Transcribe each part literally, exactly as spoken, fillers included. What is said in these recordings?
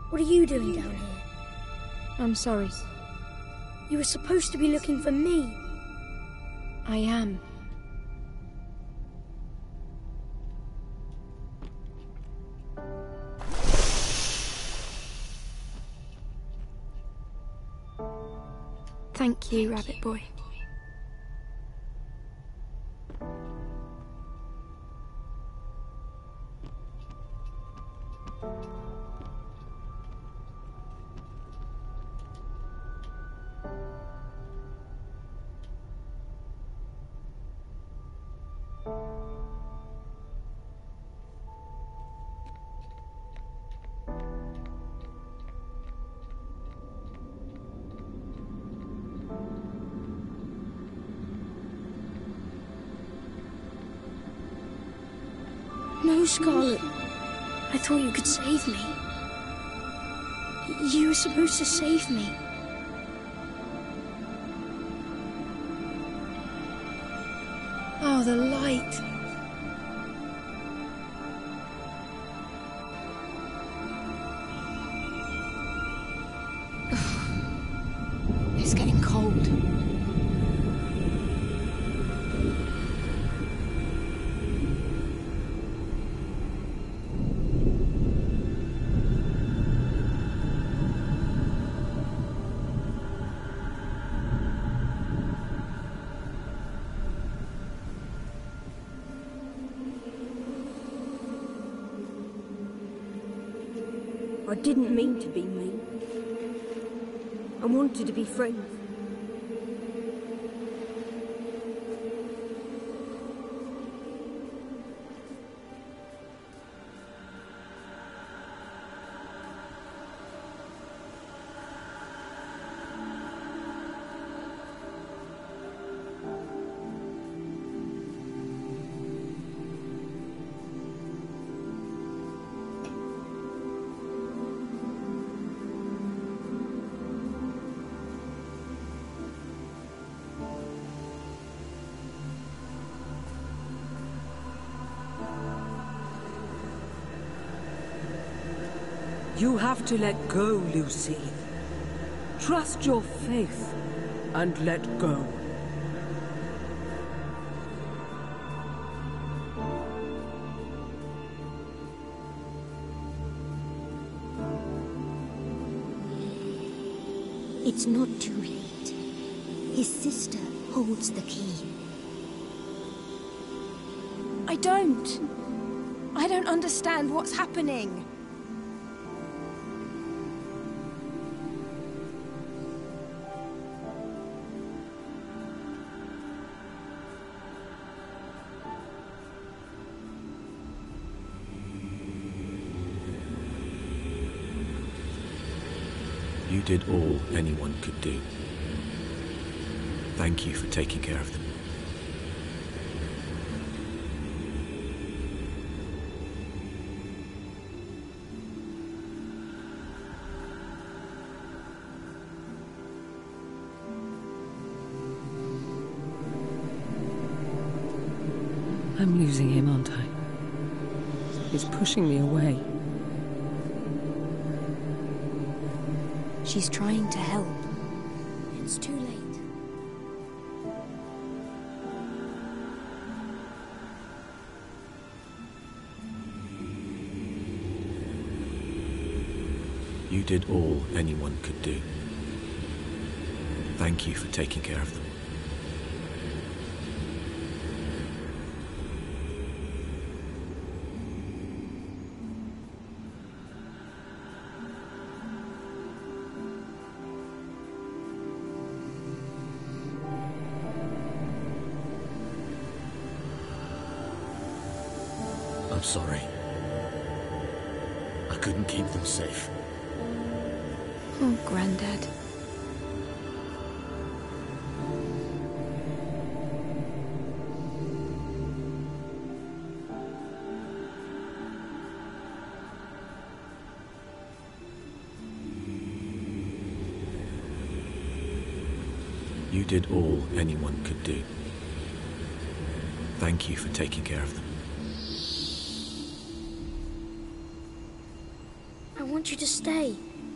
What are you doing down here? I'm sorry. You were supposed to be looking for me. I am. Thank you, Rabbit Boy. No, Scarlet. I thought you could save me. You were supposed to save me. Oh, the light. It's getting cold. I didn't mean to be mean. I wanted to be friends. You have to let go, Lucy. Trust your faith and let go. It's not too late. His sister holds the key. I don't. I don't understand what's happening. You did all anyone could do. Thank you for taking care of them. I'm losing him, aren't I? He's pushing me away. She's trying to help. It's too late. You did all anyone could do. Thank you for taking care of them. I'm sorry. I couldn't keep them safe. Oh, Grandad. You did all anyone could do. Thank you for taking care of them. I want you to stay.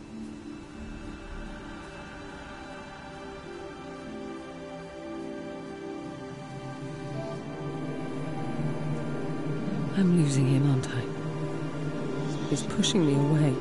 I'm losing him, aren't I? He's pushing me away.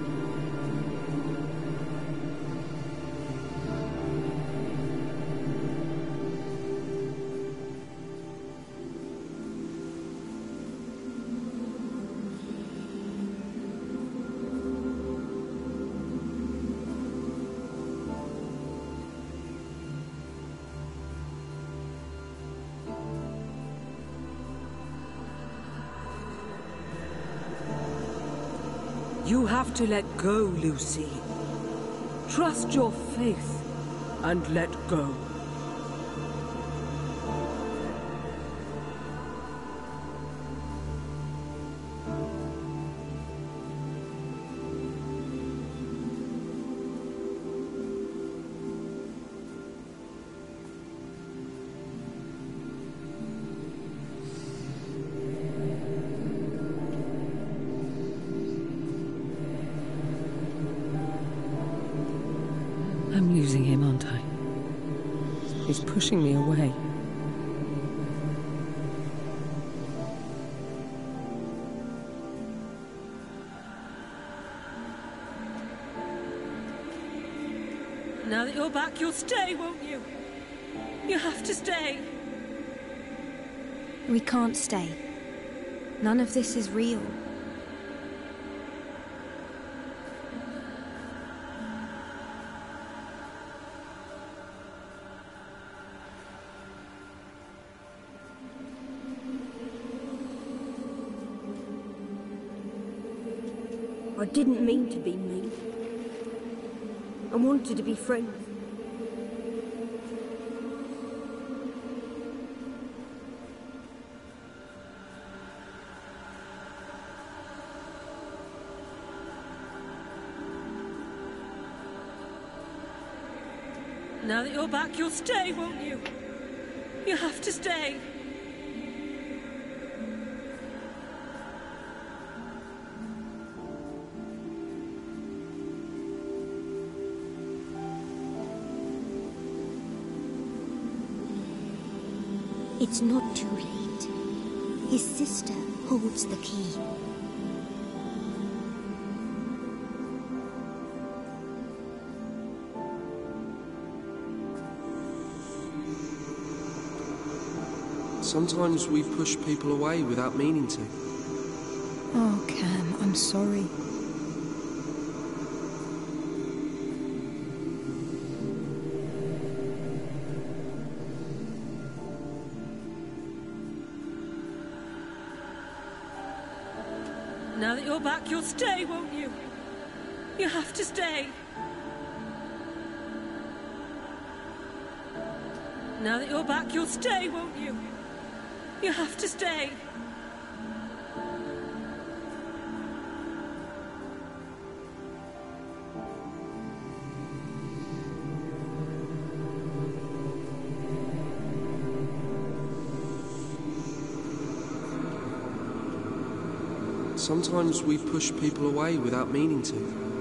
You have to let go, Lucy. Trust your faith and let go. I'm losing him, aren't I? He's pushing me away. Now that you're back, you'll stay, won't you? You have to stay. We can't stay. None of this is real. I didn't mean to be mean. I wanted to be friends. Now that you're back, you'll stay, won't you? You have to stay. It's not too late. His sister holds the key. Sometimes we push people away without meaning to. Oh, Cam, I'm sorry. Now that you're back, you'll stay, won't you? You have to stay. Now that you're back, you'll stay, won't you? You have to stay. Sometimes we push people away without meaning to.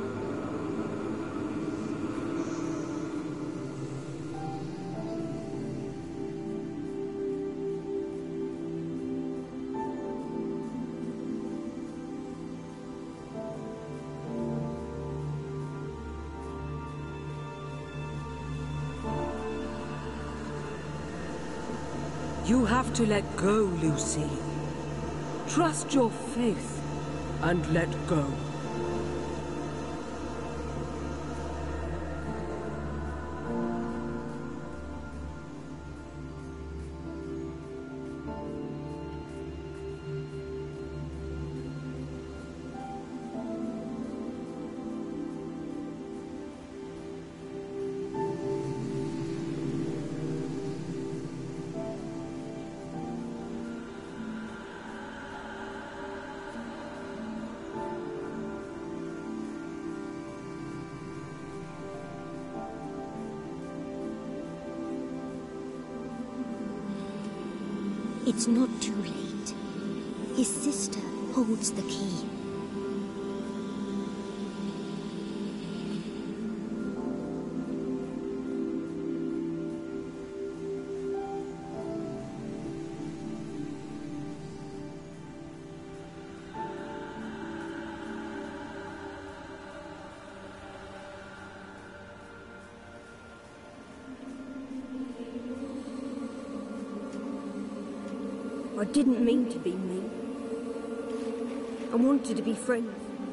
You have to let go, Lucy. Trust your faith and let go. It's not too late. His sister holds the key. I didn't mean to be mean. I wanted to be friends.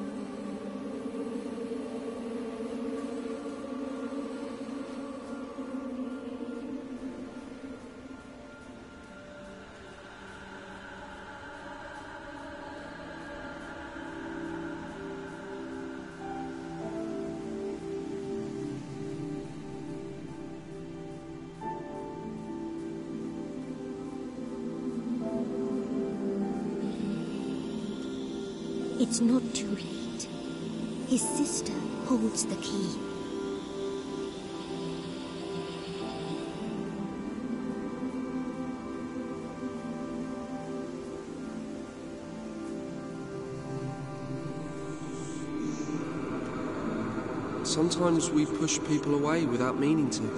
It's not too late. His sister holds the key. Sometimes we push people away without meaning to.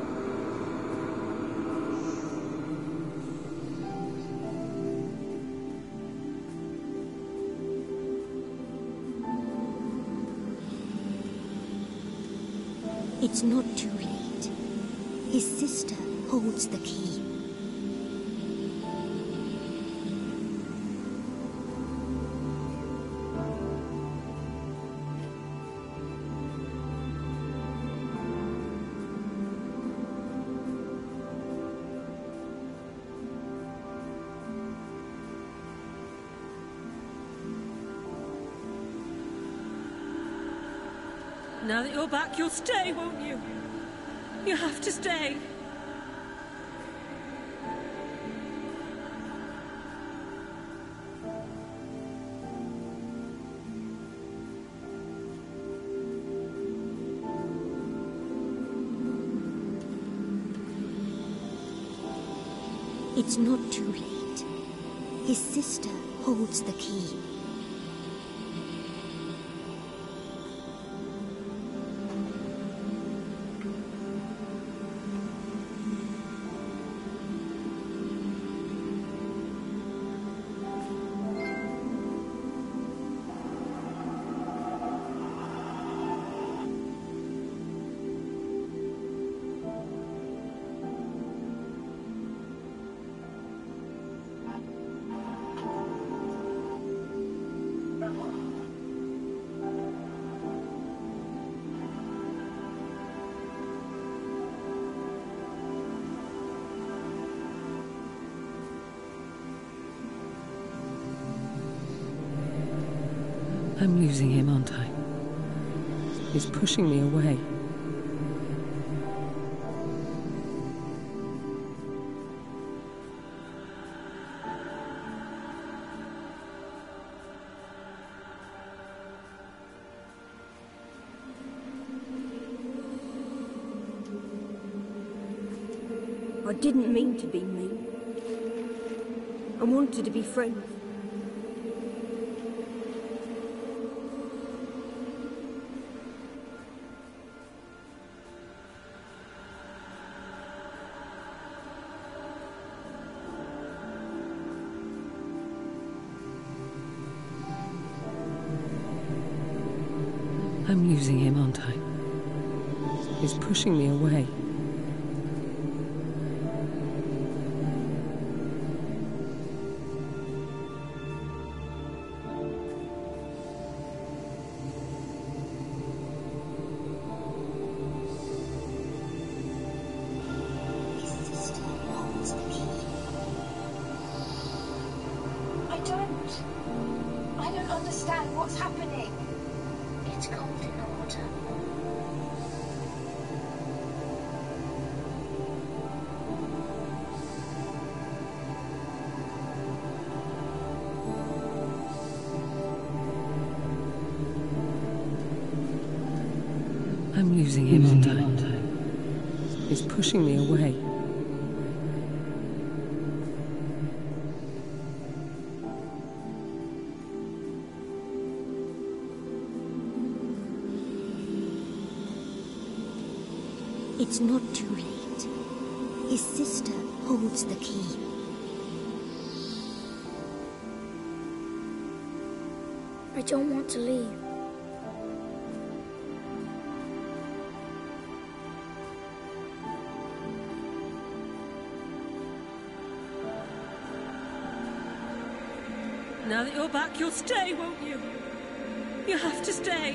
It's not too late. His sister holds the key. Now that you're back, you'll stay, won't you? You have to stay. It's not too late. His sister holds the key. I'm losing him, aren't I? He's pushing me away. I didn't mean to be mean. I wanted to be friends. I'm losing him, aren't I? He's pushing me away. I don't. I don't understand what's happening. It's golden order. I'm losing him, aren't I? He's pushing me away. It's not too late. His sister holds the key. I don't want to leave. Now that you're back, you'll stay, won't you? You have to stay.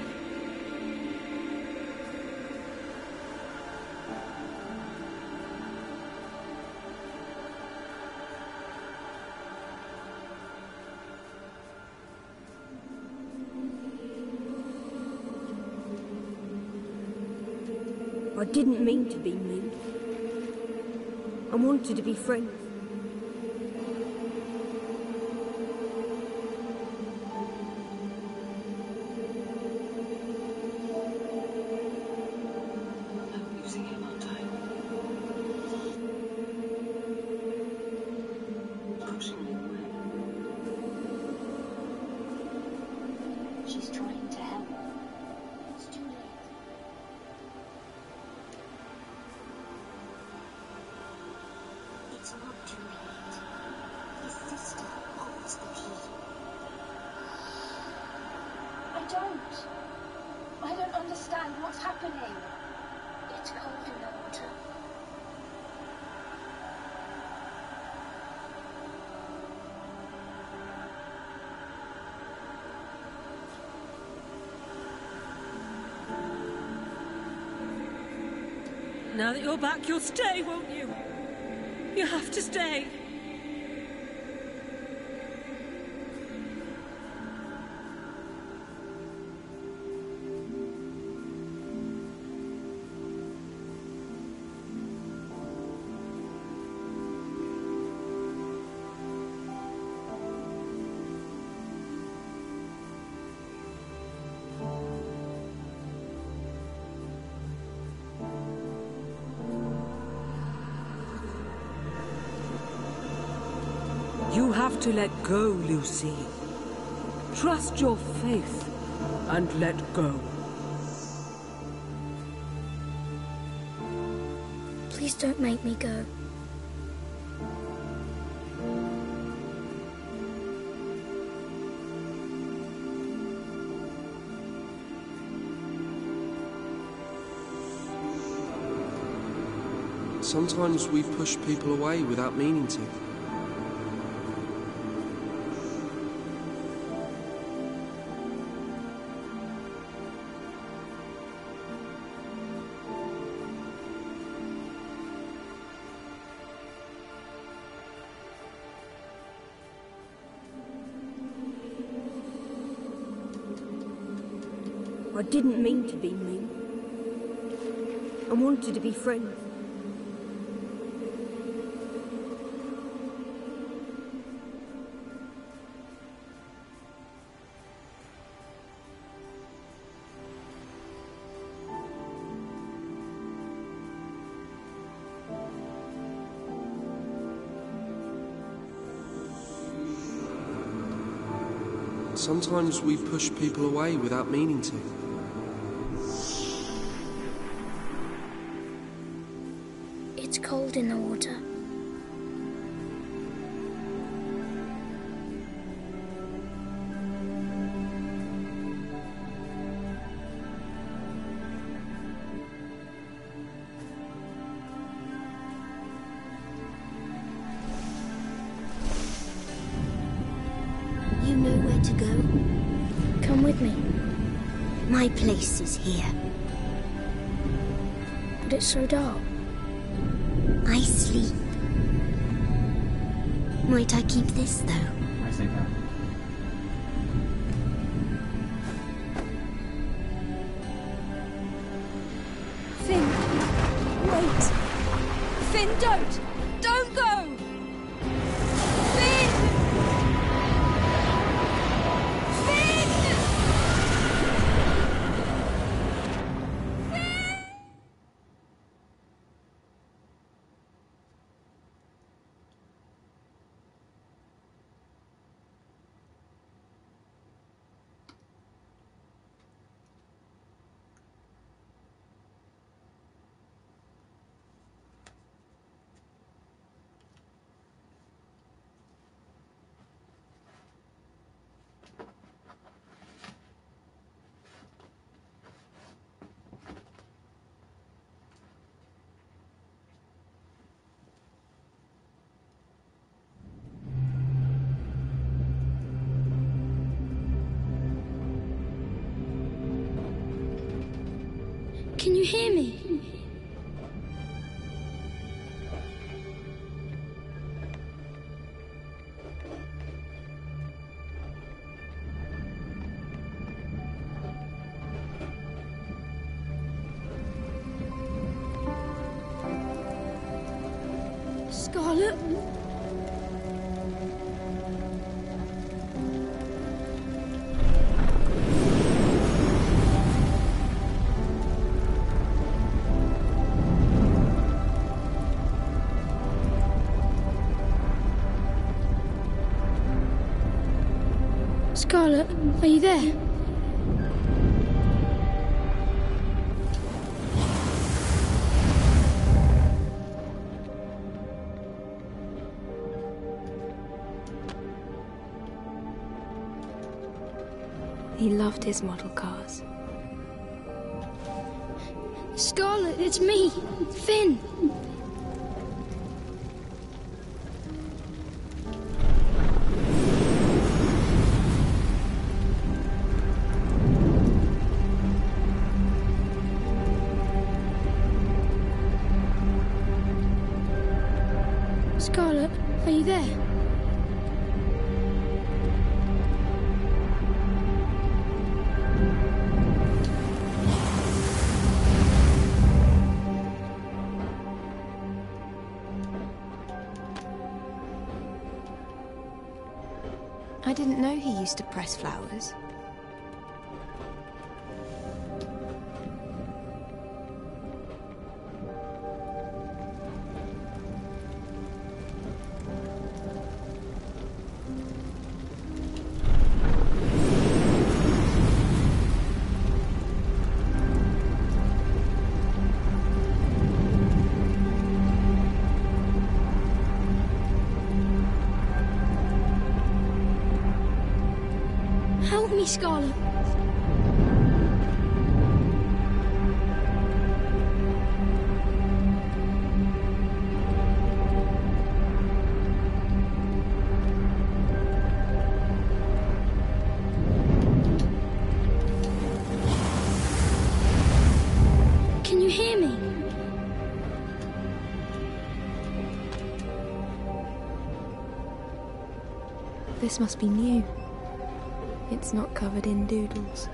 I didn't mean to be mean. I wanted to be friends. I'm losing him, aren't I? Pushing me away. She's trying to help. It's too late. It's not too late. His sister holds the key. I don't. I don't understand what's happening. It's cold in the water. Now that you're back, you'll stay, won't you? You have to stay. You have to let go, Lucy. Trust your faith and let go. Please don't make me go. Sometimes we push people away without meaning to. I didn't mean to be mean. I wanted to be friends. Sometimes we push people away without meaning to. It's cold in the water. You know where to go? Come with me. My place is here. But it's so dark. I sleep. Might I keep this, though? I say that. Finn, wait. Finn, don't. Don't go. Finn! Finn! Can you hear me? Scarlet? Scarlet, are you there? He loved his model cars. Scarlet, it's me, Finn. Scarlet, are you there? I didn't know he used to press flowers. Help me, Scarlet. Can you hear me? This must be new. It's not covered in doodles.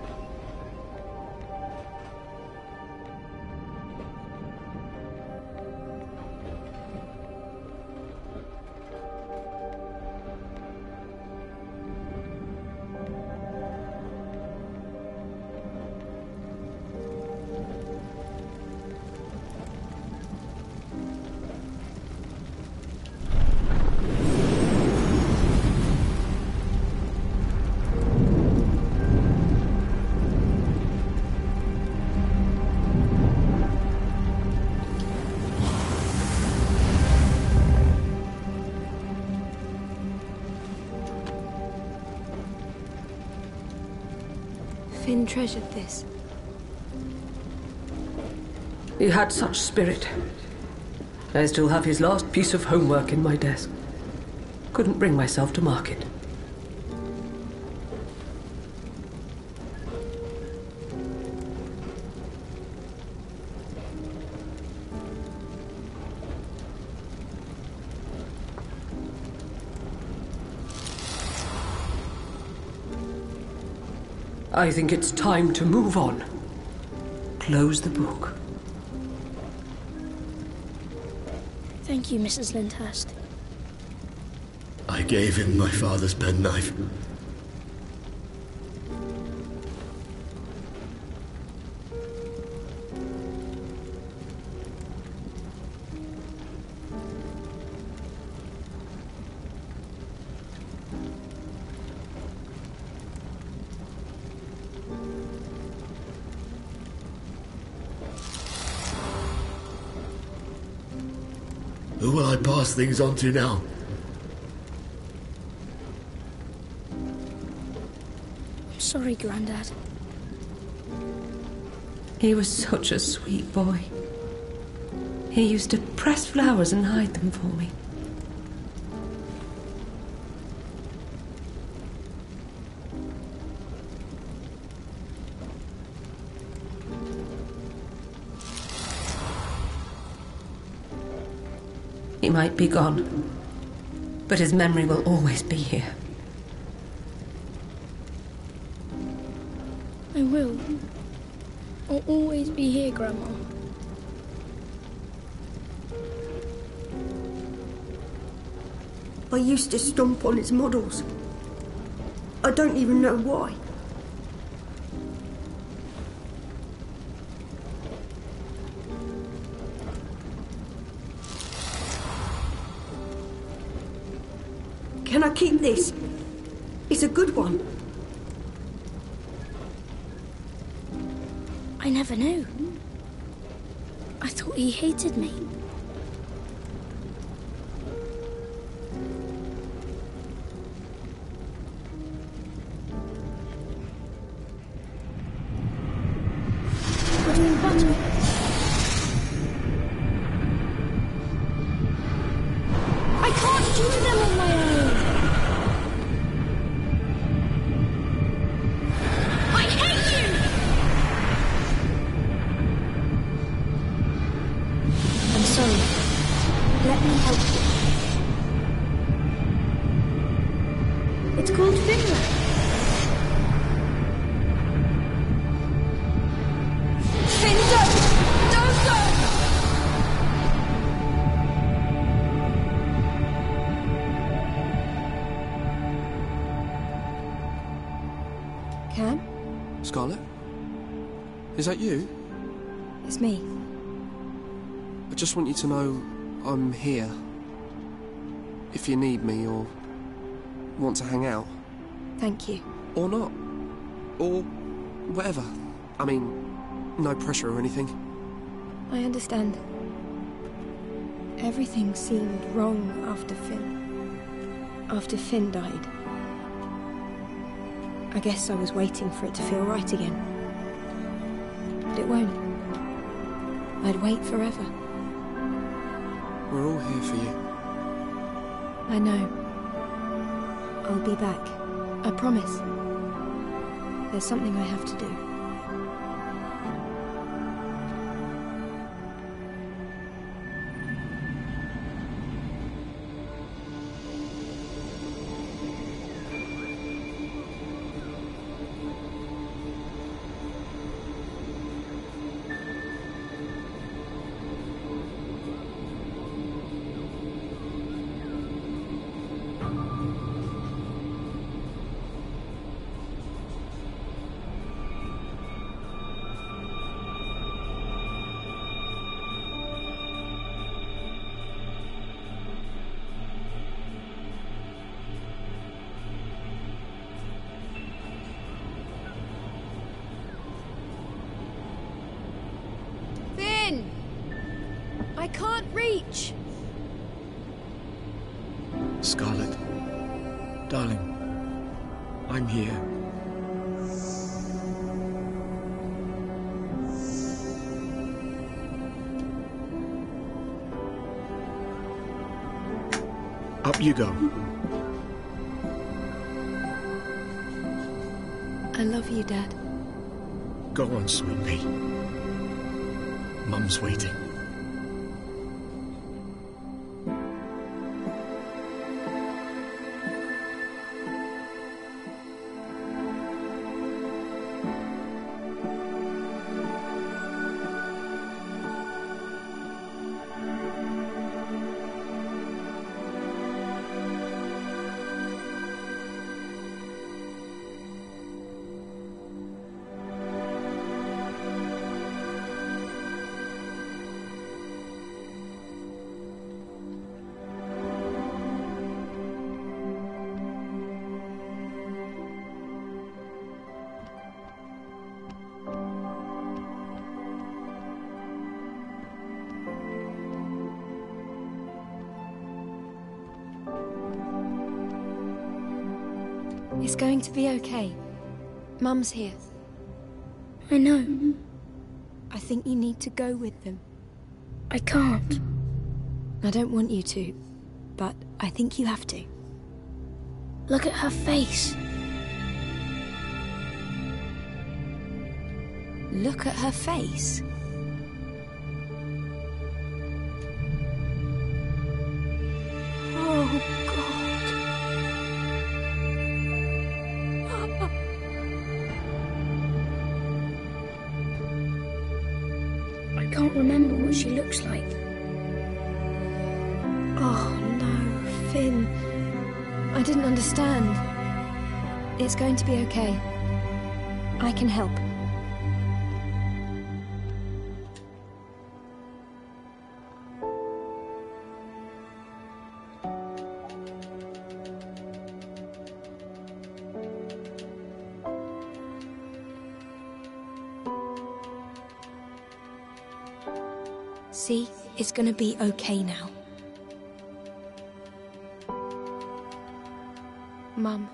Finn treasured this. He had such spirit. I still have his last piece of homework in my desk. Couldn't bring myself to mark it. I think it's time to move on. Close the book. Thank you, Missus Lyndhurst. I gave him my father's penknife. Who will I pass things on to now? I'm sorry, Grandad. He was such a sweet boy. He used to press flowers and hide them for me. He might be gone, but his memory will always be here. I will. I'll always be here, Grandma. I used to stomp on his models. I don't even know why. Can I keep this? It's a good one. I never knew. I thought he hated me. We're doing better. I can't do them on my own. I hate you! I'm sorry. Let me help you. It's called Finland. Finland! Don't go! Cam? Scarlet? Is that you? It's me. I just want you to know I'm here. If you need me or want to hang out. Thank you. Or not. Or whatever. I mean, no pressure or anything. I understand. Everything seemed wrong after Finn. After Finn died. I guess I was waiting for it to feel right again. But it won't. I'd wait forever. We're all here for you. I know. I'll be back. I promise. There's something I have to do. Finn! I can't reach! Scarlet. Darling. I'm here. Up you go. I love you, Dad. Go on, sweet pea. Mum's waiting. It's going to be okay. Mum's here. I know. I think you need to go with them. I can't. I don't want you to, but I think you have to. Look at her face. Look at her face. can't remember what she looks like. Oh, no, Finn. I didn't understand. It's going to be okay. I can help. See, it's gonna be okay now. Mum.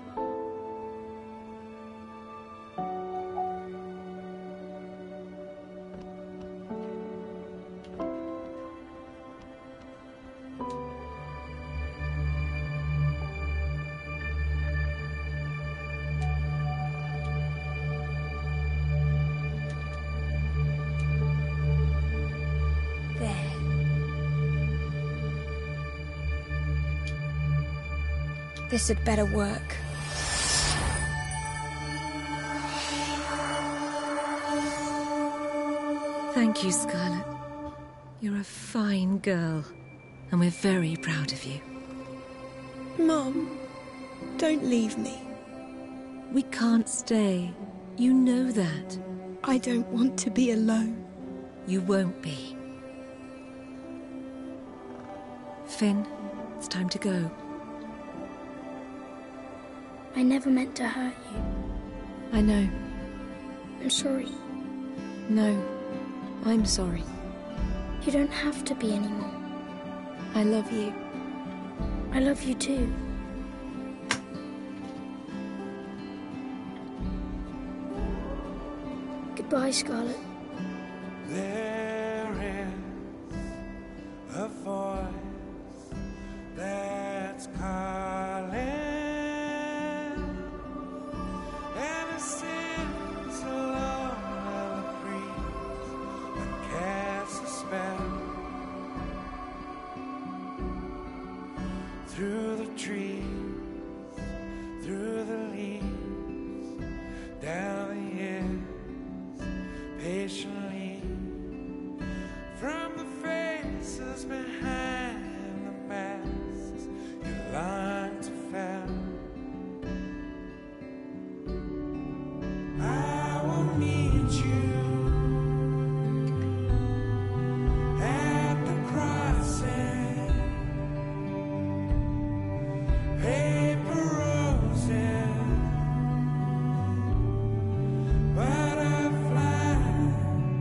This had better work. Thank you, Scarlet. You're a fine girl, and we're very proud of you. Mum, don't leave me. We can't stay. You know that. I don't want to be alone. You won't be. Finn, it's time to go. I never meant to hurt you. I know. I'm sorry. No, I'm sorry. You don't have to be anymore. I love you. I love you too. Goodbye, Scarlet. There is a voice that's calling, and it sings along on the breeze that casts a spell through the trees, through the leaves, down the years, patiently, from the faces behind the masks you long to fill. I will meet you at the crossing, paper roses, butterflies,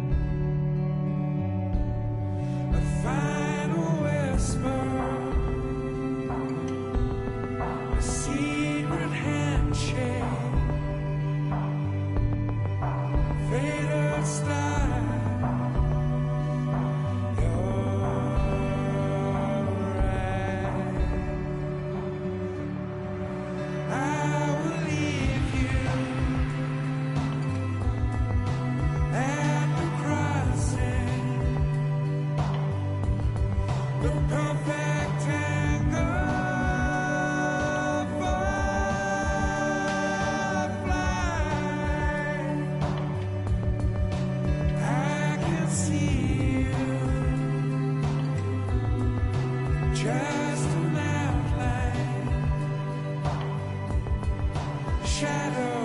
a final whisper, a secret handshake, faded star. You're right. I will leave you at the crossing, the perfect tangle for flight. I can see you, just an outline, shadow.